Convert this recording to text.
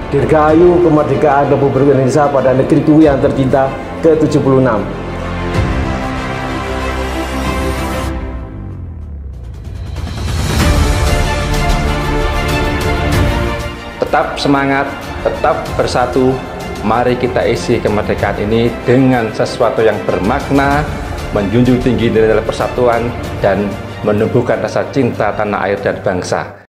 Dirgahayu kemerdekaan Republik Indonesia pada negeriku yang tercinta ke-76. Tetap semangat, tetap bersatu. Mari kita isi kemerdekaan ini dengan sesuatu yang bermakna, menjunjung tinggi nilai persatuan, dan menumbuhkan rasa cinta tanah air dan bangsa.